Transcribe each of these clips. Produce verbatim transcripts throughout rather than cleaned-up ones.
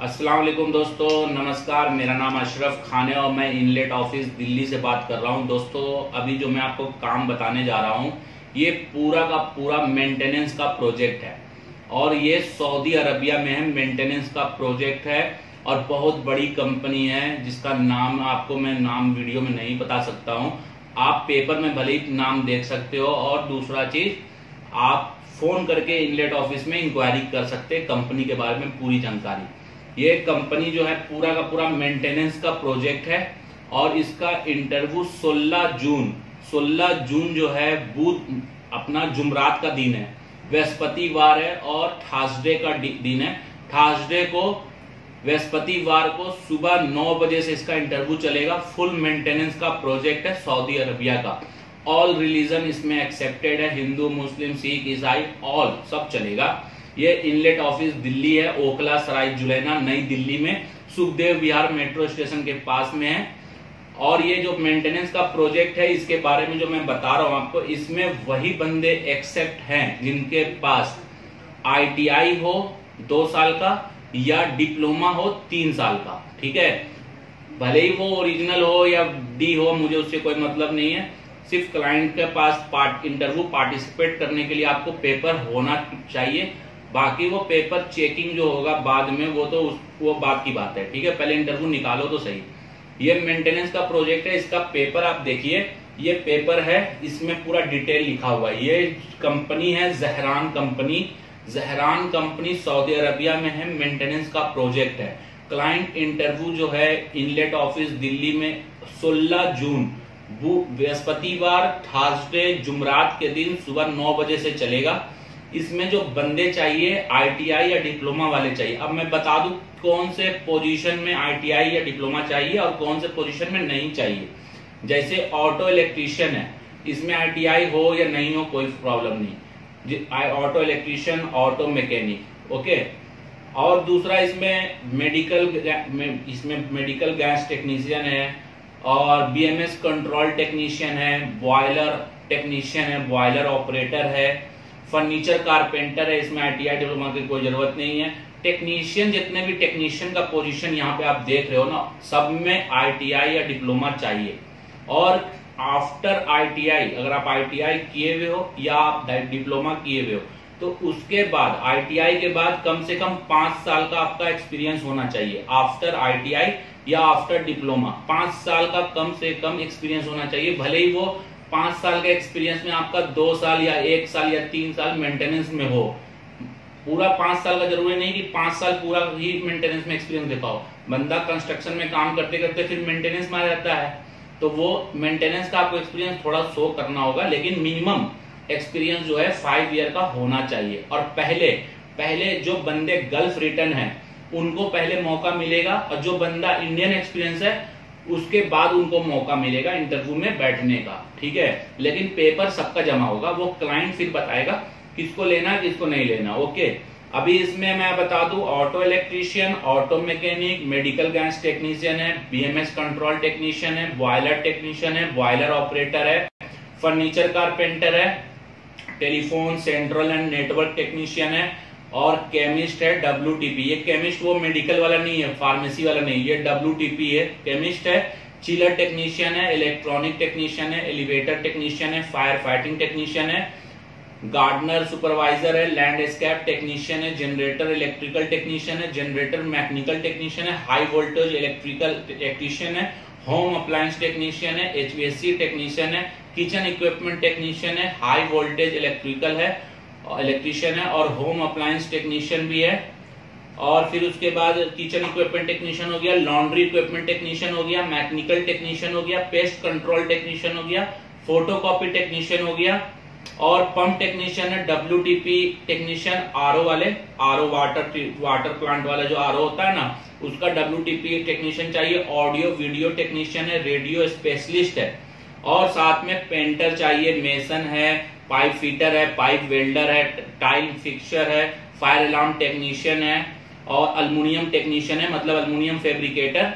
अस्सलाम वालेकुम दोस्तों, नमस्कार। मेरा नाम अशरफ खान है और मैं इनलेट ऑफिस दिल्ली से बात कर रहा हूं। दोस्तों अभी जो मैं आपको काम बताने जा रहा हूं ये पूरा का पूरा मेंटेनेंस का प्रोजेक्ट है और ये सऊदी अरबिया में है। मेंटेनेंस का प्रोजेक्ट है और बहुत बड़ी कंपनी है जिसका नाम आपको मैं नाम वीडियो में नहीं बता सकता हूं। आप पेपर में भले ही नाम देख सकते हो और दूसरा चीज आप फोन करके इनलेट ऑफिस में इंक्वायरी कर सकते हैं कंपनी के बारे में पूरी जानकारी। ये कंपनी जो है पूरा का पूरा मेंटेनेंस का प्रोजेक्ट है और इसका इंटरव्यू सोलह जून सोलह जून जो है बुध अपना जुमरात का दिन है, बृहस्पतिवार है और थर्सडे का दिन है। थर्सडे को बृहस्पतिवार को सुबह नौ बजे से इसका इंटरव्यू चलेगा। फुल मेंटेनेंस का प्रोजेक्ट है सऊदी अरबिया का। ऑल रिलीजन इसमें एक्सेप्टेड है, हिंदू मुस्लिम सिख ईसाई ऑल सब चलेगा। ये इनलेट ऑफिस दिल्ली है, ओखला सराय जुलैना नई दिल्ली में सुखदेव विहार मेट्रो स्टेशन के पास में है। और ये जो मेंटेनेंस का प्रोजेक्ट है इसके बारे में जो मैं बता रहा हूं आपको, इसमें वही बंदे एक्सेप्ट हैं जिनके पास आईटीआई हो दो साल का या डिप्लोमा हो तीन साल का। ठीक है, भले ही वो ओरिजिनल हो या डी हो, मुझे उससे कोई मतलब नहीं है। सिर्फ क्लाइंट के पास पार्ट इंटरव्यू पार्टिसिपेट करने के लिए आपको पेपर होना चाहिए। बाकी वो पेपर चेकिंग जो होगा बाद में वो तो उस, वो बात की बात है। ठीक है, पहले इंटरव्यू निकालो तो सही। ये मेंटेनेंस का प्रोजेक्ट है, इसका पेपर आप देखिए, ये पेपर है, इसमें पूरा डिटेल लिखा हुआ है। ये कंपनी है Zahran company. Zahran company Saudi Arabia में है, मेंटेनेंस का प्रोजेक्ट है। क्लाइंट इंटरव्यू जो है इनलेट ऑफिस दिल्ली में सोलह जून बृहस्पतिवार थर्सडे जुमरात के दिन सुबह नौ बजे से चलेगा। इसमें जो बंदे चाहिए आईटीआई या डिप्लोमा वाले चाहिए। अब मैं बता दूं कौन से पोजीशन में आईटीआई या डिप्लोमा चाहिए और कौन से पोजीशन में नहीं चाहिए। जैसे ऑटो इलेक्ट्रीशियन है, इसमें आईटीआई हो या नहीं हो कोई प्रॉब्लम नहीं। Auto electrician, auto mechanic, okay. और दूसरा इसमें मेडिकल इसमें मेडिकल गैस टेक्नीशियन है और बीएमएस कंट्रोल टेक्नीशियन है, बॉयलर टेक्नीशियन है, बॉयलर ऑपरेटर है, फर्नीचर कारपेंटर है। इसमें आईटीआई डिप्लोमा की कोई जरूरत नहीं है। टेक्नीशियन, जितने भी टेक्नीशियन का पोजीशन यहाँ पे आप देख रहे हो ना, सब में आईटीआई या डिप्लोमा चाहिए। और आफ्टर आईटीआई, अगर आप आईटीआई किए हुए हो या आप डिप्लोमा किए हुए हो तो उसके बाद आईटीआई के बाद कम से कम पांच साल का आपका एक्सपीरियंस होना चाहिए। आफ्टर आईटीआई या आफ्टर डिप्लोमा पांच साल का कम से कम एक्सपीरियंस होना चाहिए। भले ही वो पांच साल के एक्सपीरियंस में आपका दो साल या एक साल या तीन साल मेंटेनेंस में हो। पूरा पांच साल का जरूरी नहीं कि पांच साल पूरा ही मेंटेनेंस में एक्सपीरियंस दिखाओ। बंदा कंस्ट्रक्शन में काम करते करते फिर मेंटेनेंस में आ जाता है, तो वो मेंटेनेंस का आपको एक्सपीरियंस थोड़ा शो करना होगा, लेकिन मिनिमम एक्सपीरियंस जो है फाइव ईयर का होना चाहिए। और पहले पहले जो बंदे गल्फ रिटर्न है उनको पहले मौका मिलेगा और जो बंदा इंडियन एक्सपीरियंस है उसके बाद उनको मौका मिलेगा इंटरव्यू में बैठने का। ठीक है, लेकिन पेपर सबका जमा होगा, वो क्लाइंट फिर बताएगा किसको लेना किसको नहीं लेना। ओके, अभी इसमें मैं बता दूं auto electrician, auto mechanic, medical gas technician है, बीएमएस कंट्रोल टेक्नीशियन है, बॉयलर टेक्नीशियन है, बॉयलर ऑपरेटर है, फर्नीचर कारपेंटर है, telephone central and network technician है और केमिस्ट है डब्ल्यूटीपी। ये केमिस्ट वो मेडिकल वाला नहीं है, फार्मेसी वाला नहीं, ये डब्ल्यूटीपी है, केमिस्ट है। चिलर टेक्नीशियन है, इलेक्ट्रॉनिक टेक्नीशियन है, एलिवेटर टेक्नीशियन है, फायर फाइटिंग टेक्नीशियन है, गार्डनर सुपरवाइजर है, लैंडस्केप टेक्नीशियन है, जनरेटर इलेक्ट्रिकल टेक्नीशियन है, जनरेटर मैकेनिकल टेक्नीशियन है, हाई वोल्टेज इलेक्ट्रिकल टेक्नीशियन है, होम अप्लायंस टेक्नीशियन है, एचवीएसी टेक्नीशियन है, किचन इक्विपमेंट टेक्नीशियन है, हाई वोल्टेज इलेक्ट्रिकल है इलेक्ट्रीशियन है और होम अप्लायंस टेक्नीशियन भी है। और फिर उसके बाद किचन इक्विपमेंट टेक्नीशियन हो गया, लॉन्ड्री इक्विपमेंट टेक्नीशियन हो गया, मैकेनिकल टेक्नीशियन हो गया, पेस्ट कंट्रोल टेक्नीशियन हो गया, फोटोकॉपी टेक्नीशियन हो गया और पंप टेक्नीशियन है, डब्ल्यूटीपी टेक्नीशियन, आरओ वाले, आरओ वाटर वाटर प्लांट वाला जो आरओ होता है ना उसका डब्ल्यूटीपी टेक्नीशियन चाहिए, ऑडियो वीडियो टेक्नीशियन है, रेडियो स्पेशलिस्ट है और साथ में पेंटर चाहिए, मेसन है, पाइप फिटर है, पाइप वेल्डर है, टाइल फिक्सर है, फायर अलार्म टेक्नीशियन है और अल्युमिनियम टेक्नीशियन है, मतलब अल्युमिनियम फैब्रिकेटर।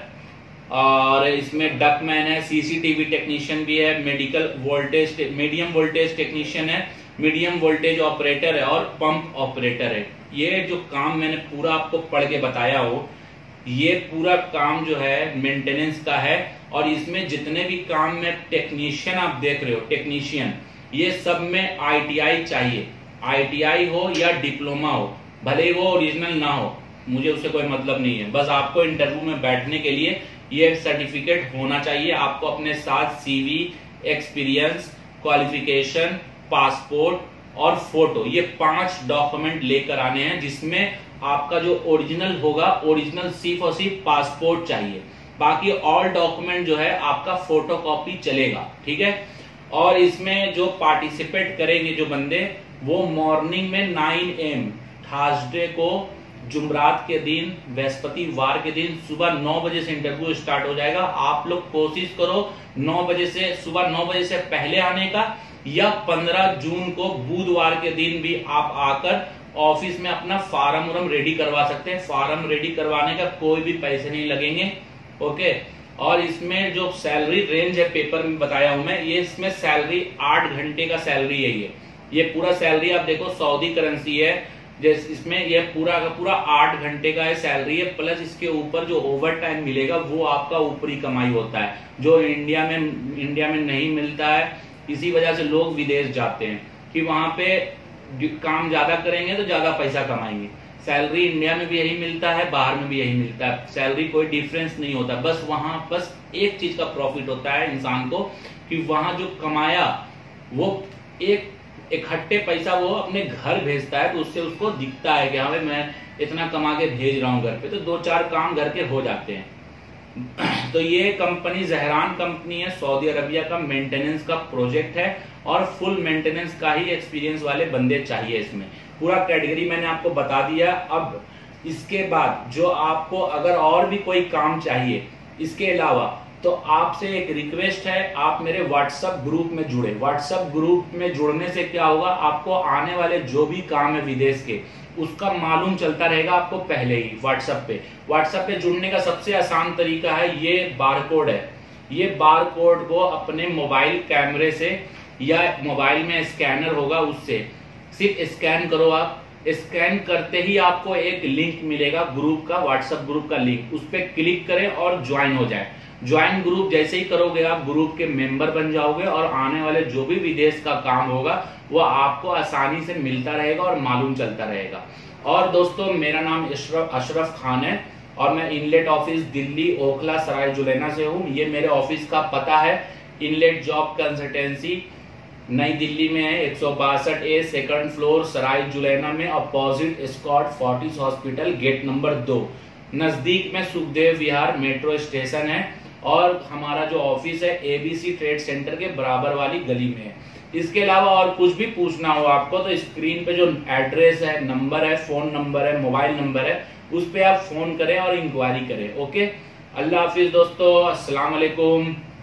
और इसमें डकमैन है, सीसीटीवी टेक्नीशियन भी है, medical voltage medium voltage technician है, मीडियम वोल्टेज ऑपरेटर है और पंप ऑपरेटर है। ये जो काम मैंने पूरा आपको पढ़ के बताया हो ये पूरा काम जो है मेंटेनेंस का है, और इसमें जितने भी काम में टेक्नीशियन आप देख रहे हो, टेक्नीशियन, ये सब में आई टी आई चाहिए। आई टी आई हो या डिप्लोमा हो, भले ही वो ओरिजिनल ना हो, मुझे उससे कोई मतलब नहीं है। बस आपको इंटरव्यू में बैठने के लिए ये सर्टिफिकेट होना चाहिए। आपको अपने साथ सीवी, एक्सपीरियंस, क्वालिफिकेशन, पासपोर्ट और फोटो, ये पांच डॉक्यूमेंट लेकर आने हैं, जिसमें आपका जो ओरिजिनल होगा, ओरिजिनल सिर्फ और सिर्फ पासपोर्ट चाहिए। बाकी ऑल डॉक्यूमेंट जो है आपका फोटोकॉपी चलेगा, ठीक है। और इसमें जो पार्टिसिपेट करेंगे जो बंदे, वो मॉर्निंग में नाइन एम थर्सडे को, जुमरात के दिन, बृहस्पतिवार के दिन सुबह नौ बजे से इंटरव्यू स्टार्ट हो जाएगा। आप लोग कोशिश करो नौ बजे से, सुबह नौ बजे से पहले आने का, या पंद्रह जून को बुधवार के दिन भी आप आकर ऑफिस में अपना फार्म उरम रेडी करवा सकते हैं। फार्म रेडी करवाने का कोई भी पैसे नहीं लगेंगे, ओके। और इसमें जो सैलरी रेंज है, पेपर में बताया हूं मैं, ये इसमें सैलरी आठ घंटे का सैलरी है। ये ये पूरा सैलरी आप देखो, सऊदी करेंसी है, जैसे इसमें ये पूरा का पूरा आठ घंटे का है सैलरी है, प्लस इसके ऊपर जो ओवर टाइम मिलेगा वो आपका ऊपरी कमाई होता है, जो इंडिया में इंडिया में नहीं मिलता है। इसी वजह से लोग विदेश जाते हैं कि वहां पे काम ज्यादा करेंगे तो ज्यादा पैसा कमाएंगे। सैलरी इंडिया में भी यही मिलता है, बाहर में भी यही मिलता है, सैलरी कोई डिफरेंस नहीं होता। बस वहां बस एक चीज का प्रॉफिट होता है इंसान को, कि वहां जो कमाया वो एक इकट्ठे पैसा वो अपने घर भेजता है, तो उससे उसको दिखता है कि हाँ मैं इतना कमा के भेज रहा हूँ घर पे, तो दो चार काम घर के हो जाते हैं। तो ये कंपनी जहरान कंपनी है, सऊदी अरबिया का मेंटेनेंस का प्रोजेक्ट है, और फुल मेंटेनेंस का ही एक्सपीरियंस वाले बंदे चाहिए इसमें। पूरा कैटेगरी मैंने आपको बता दिया। अब इसके बाद जो आपको अगर और भी कोई काम चाहिए इसके अलावा, तो आपसे एक रिक्वेस्ट है, आप मेरे व्हाट्सएप ग्रुप में जुड़े। व्हाट्सएप ग्रुप में जुड़ने से क्या होगा, आपको आने वाले जो भी काम है विदेश के, उसका मालूम चलता रहेगा आपको पहले ही व्हाट्सएप पे। व्हाट्सएप पे जुड़ने का सबसे आसान तरीका है, ये बारकोड है। ये बारकोड को अपने मोबाइल कैमरे से या मोबाइल में स्कैनर होगा, उससे सिर्फ स्कैन करो। आप स्कैन करते ही आपको एक लिंक मिलेगा ग्रुप का, व्हाट्सएप ग्रुप का लिंक, उस पर क्लिक करें और ज्वाइन हो जाए। ज्वाइन ग्रुप जैसे ही करोगे आप ग्रुप के मेंबर बन जाओगे, और आने वाले जो भी विदेश का काम होगा वो आपको आसानी से मिलता रहेगा और मालूम चलता रहेगा। और दोस्तों, मेरा नाम अशरफ अशरफ खान है, और मैं इनलेट ऑफिस दिल्ली ओखला सराय जुलैना से हूँ। ये मेरे ऑफिस का पता है, इनलेट जॉब कंसल्टेंसी नई दिल्ली में है, एक सौ बासठ ए सेकंड फ्लोर सराय जुलैना में, opposite Escorts Fortis hospital, gate number दो, नजदीक में सुखदेव विहार मेट्रो स्टेशन है। और हमारा जो ऑफिस है एबीसी ट्रेड सेंटर के बराबर वाली गली में है। इसके अलावा और कुछ भी पूछना हो आपको, तो स्क्रीन पे जो एड्रेस है, नंबर है, फोन नंबर है, मोबाइल नंबर है, उस पे आप फोन करें और इंक्वायरी करें। ओके, अल्लाह हाफिज दोस्तों, अस्सलाम वालेकुम।